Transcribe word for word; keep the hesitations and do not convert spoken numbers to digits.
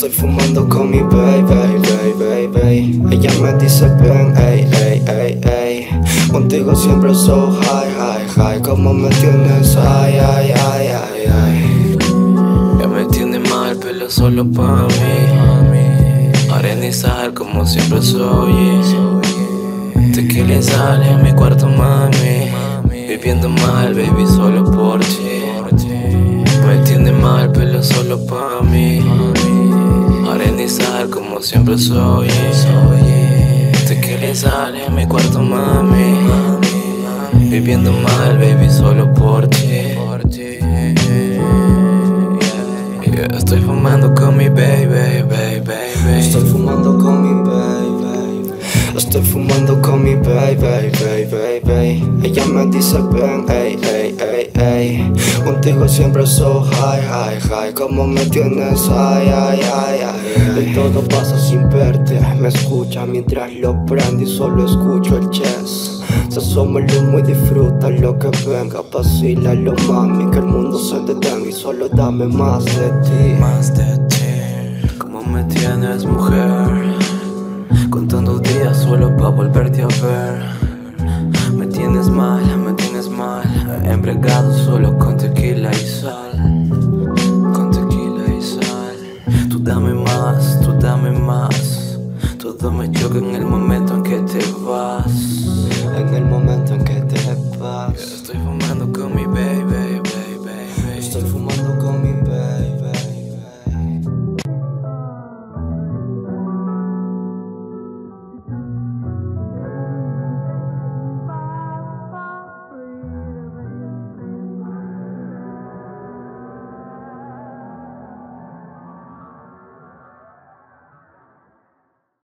Estoy fumando con mi baby, baby, baby. Ella me dice ven, ey, ey, ey, ey. Contigo siempre so high, high, high. Como me tienes, ay, ay, ay, ay, ay. Ya me tiene mal, pero solo pa' mí. Arena y sal como siempre soy. Tequila y sal en mi cuarto, mami. Viviendo mal, baby, solo por ti. Me tiene mal, pero solo pa' mí. Arena y sal como siempre soy. Tequila y sal en mi cuarto, mami. Viviendo mal, baby, solo por ti. Yeah, estoy fumando con mi baby, baby, baby. Estoy fumando con mi baby. Estoy fumando con mi baby, baby, baby. Ella me dice ven, ey, ey, ey, ey. Contigo siempre so high, high, high. Como me tienes, ay, ay, ay, ay. Y todo pasa sin verte. Me escucha mientras lo prendo y solo escucho el chess. Se asoma el humo y disfruta lo que venga. Vacílalo, mami, que el mundo se detenga y solo dame más de ti. Más de ti. Como me tienes, mujer, contando días solo pa' volverte a ver. Me tienes mal, me tienes mal, embriagado solo con tequila y sal. Con tequila y sal. Tú dame más, tú dame más. Todo me choca en el momento en que te vas.